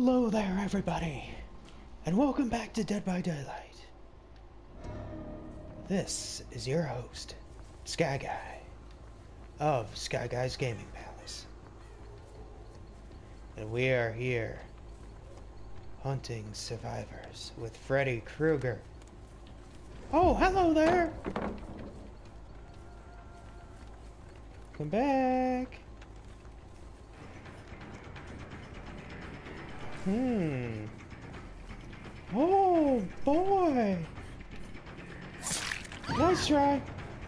Hello there, everybody, and welcome back to Dead by Daylight. This is your host, Sky Guy, of Sky Guy's Gaming Palace. And we are here, hunting survivors with Freddy Krueger. Oh, hello there! Come back! Oh, boy! Nice try!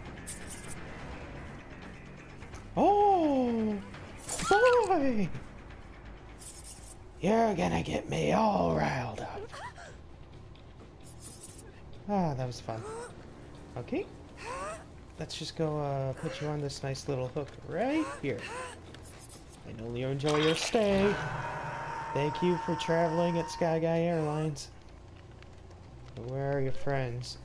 Oh, boy! You're gonna get me all riled up. Ah, that was fun. Okay. Let's just go put you on this nice little hook right here. I know you enjoy your stay. Thank you for traveling at Sky Guy Airlines. Where are your friends?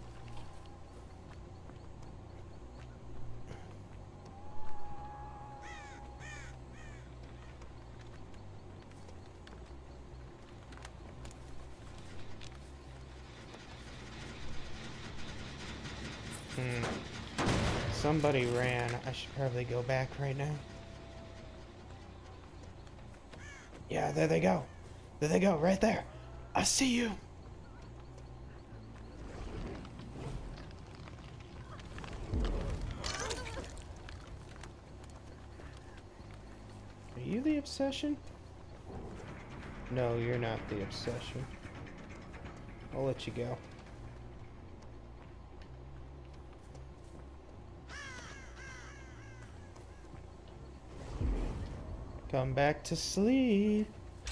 Somebody ran. I should probably go back right now. Yeah, there they go. There they go, right there. I see you. Are you the obsession? No, you're not the obsession. I'll let you go. Come back to sleep.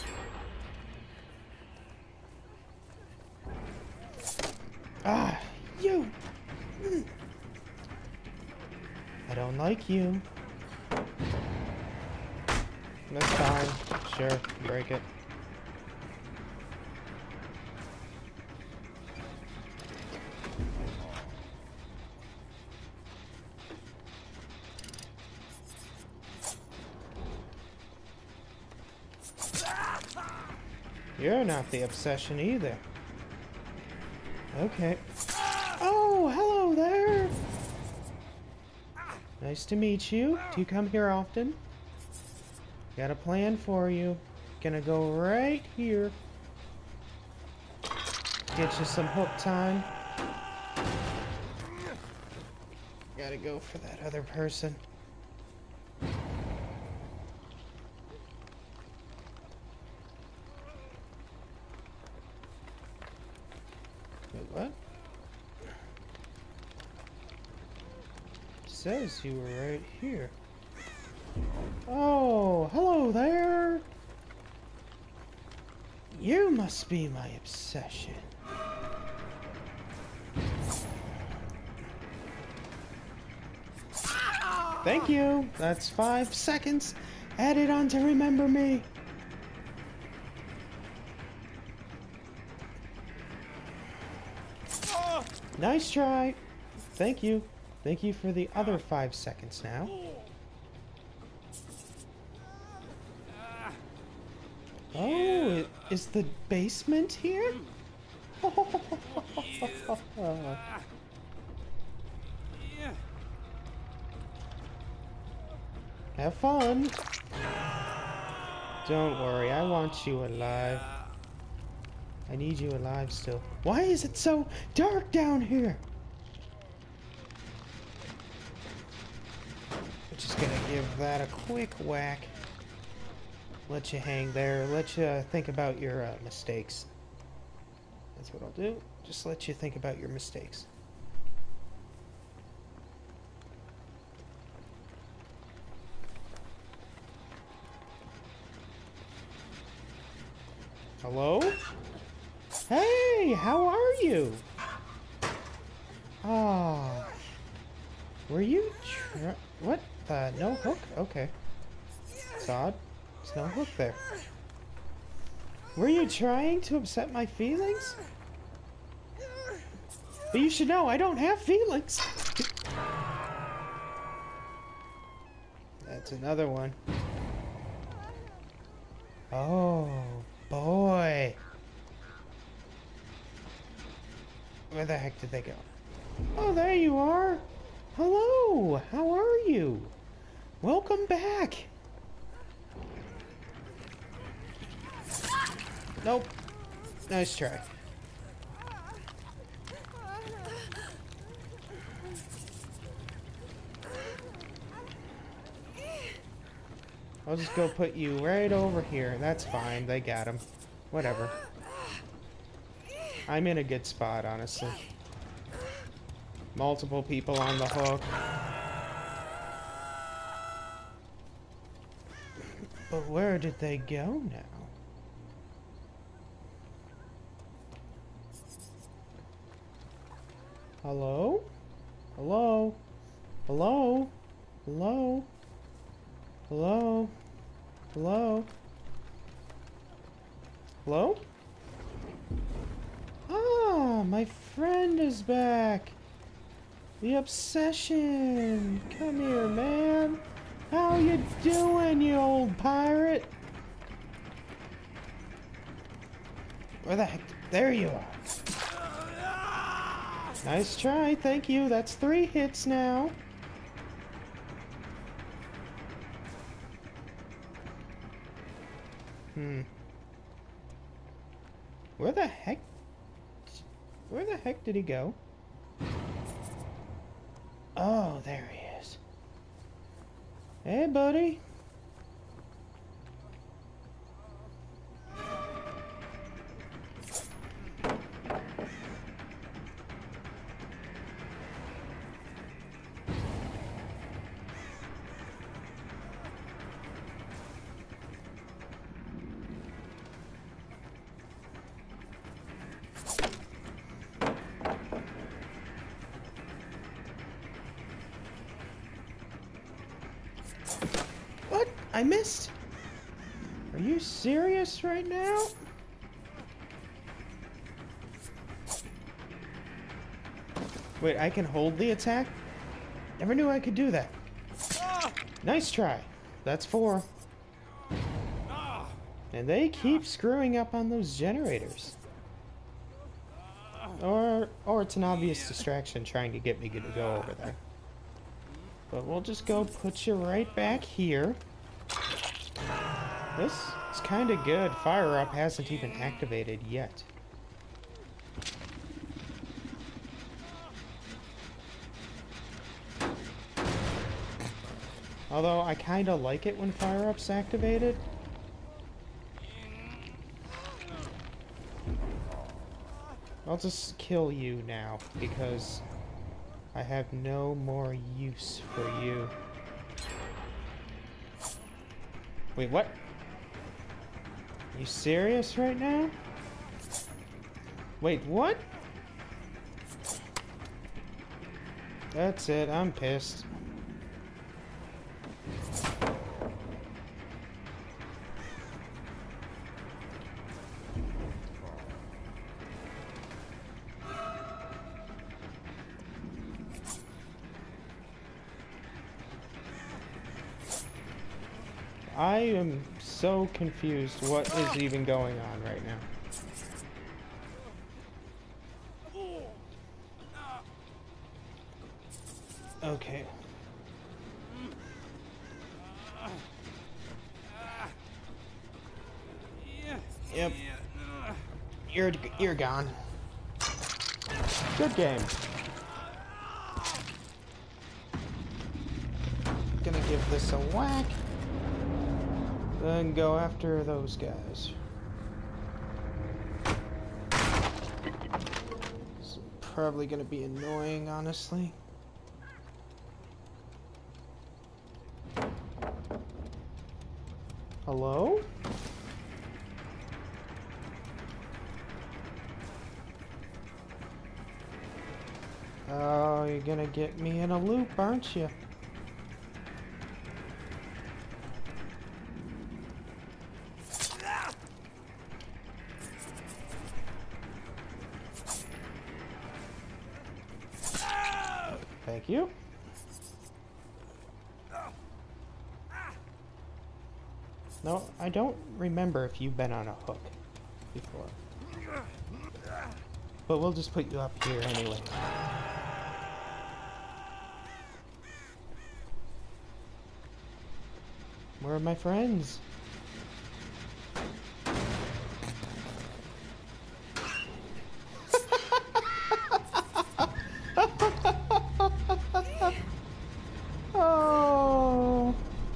Ah, you! I don't like you. That's fine. Sure, break it. You're not the obsession either. Okay. Oh, hello there! Nice to meet you. Do you come here often? Got a plan for you. Gonna go right here. Get you some hook time. Gotta go for that other person. What? Says you were right here. Oh, hello there. You must be my obsession. Thank you. That's 5 seconds added on to remember me. Nice try. Thank you. Thank you for the other 5 seconds now. Oh, is the basement here? Have fun. Don't worry, I want you alive. I need you alive still. Why is it so dark down here? I'm just gonna give that a quick whack. Let you hang there. Let you think about your mistakes. That's what I'll do. Just let you think about your mistakes. Hello? Hey, how are you? Ah, were you what? No hook? Okay. It's odd. There's no hook there. Were you trying to upset my feelings? But you should know, I don't have feelings. That's another one. Oh, boy. Where the heck did they go? Oh, there you are. Hello. How are you? Welcome back. Nope. Nice try. I'll just go put you right over here. That's fine. They got him. Whatever. I'm in a good spot, honestly. Multiple people on the hook. But where did they go now? Hello? Hello? Hello? Hello? Hello? Hello? Hello? Ah, my friend is back. The obsession. Come here, man. How you doing, you old pirate? Where the heck? There you are. Nice try, thank you. That's 3 hits now. Where the heck? Where the heck did he go? Oh, there he is. Hey, buddy. What? I missed? Are you serious right now? Wait, I can hold the attack? Never knew I could do that. Nice try. That's 4. And they keep screwing up on those generators. Or it's an obvious distraction trying to get me to go over there. But we'll just go put you right back here. This is kind of good. Fire Up hasn't even activated yet. Although I kind of like it when Fire Up's activated. I'll just kill you now because I have no more use for you. Wait, what? You serious right now? Wait, what? That's it, I'm pissed. I am so confused what is even going on right now. Okay. Yep. You're gone. Good game. Gonna give this a whack. Then go after those guys. It's probably gonna be annoying, honestly. Hello? Oh, you're gonna get me in a loop, aren't you? Thank you. No, I don't remember if you've been on a hook. before. But we'll just put you up here anyway. Where are my friends? Oh.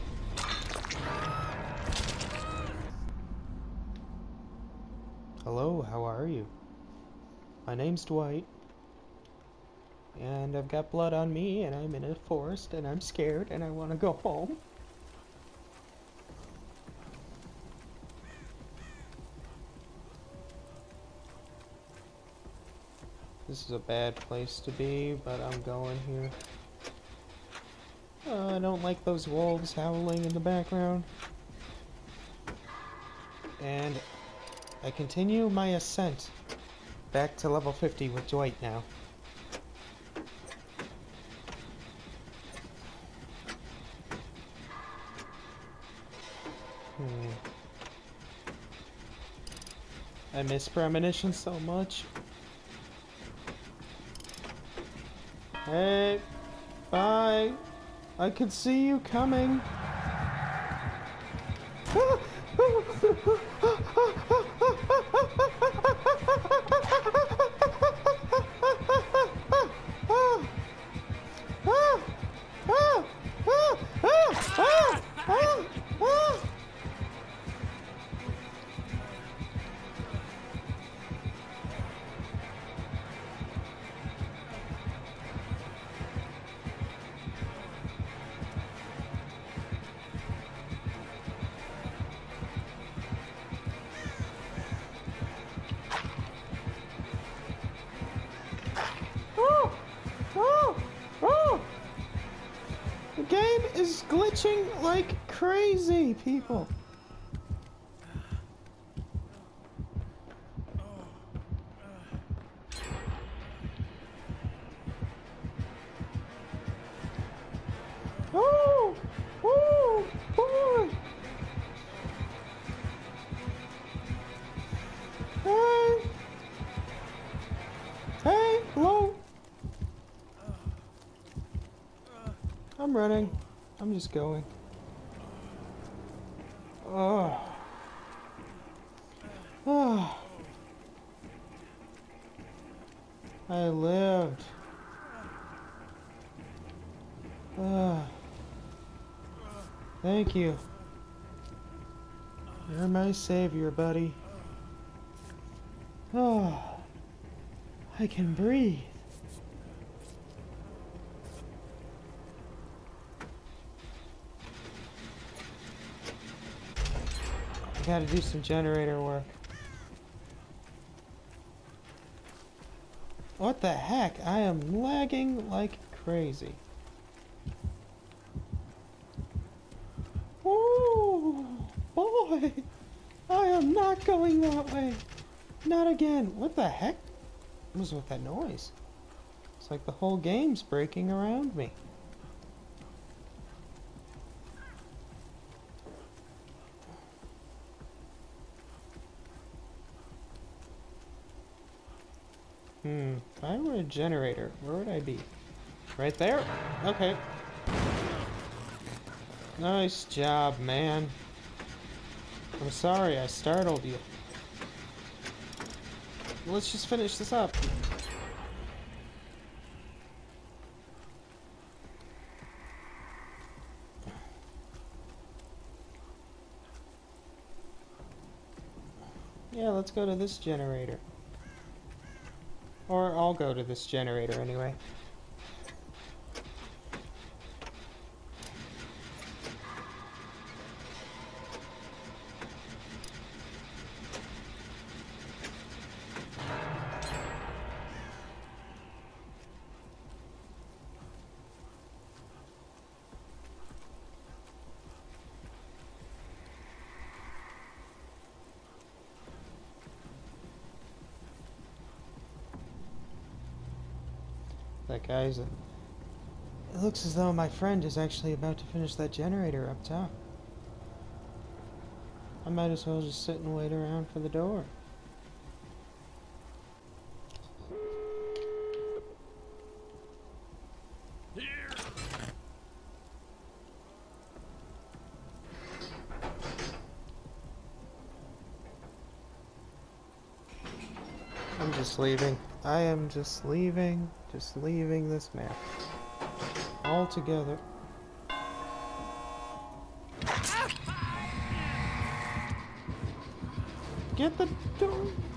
Hello, how are you? My name's Dwight. And I've got blood on me, and I'm in a forest, and I'm scared, and I want to go home. This is a bad place to be, but I'm going here. I don't like those wolves howling in the background. And I continue my ascent back to level 50 with Dwight now. I miss Premonition so much. Hey, bye. I could see you coming. The game is glitching like crazy, people. Oh! Oh! Boy! Hey! Hey! Hello! I'm running. I'm just going. Oh. Oh. I lived. Thank you. You're my savior, buddy. Oh. I can breathe. I gotta do some generator work. What the heck? I am lagging like crazy. Oh boy! I am not going that way. Not again. What the heck? What was with that noise? It's like the whole game's breaking around me. If I were a generator, where would I be? Right there? Okay. Nice job, man. I'm sorry I startled you. Let's just finish this up. Yeah, let's go to this generator. Or I'll go to this generator anyway. That guy's... It looks as though my friend is actually about to finish that generator up top. I might as well just sit and wait around for the door. just leaving. I am just leaving. Just leaving this map. Altogether. Get the door.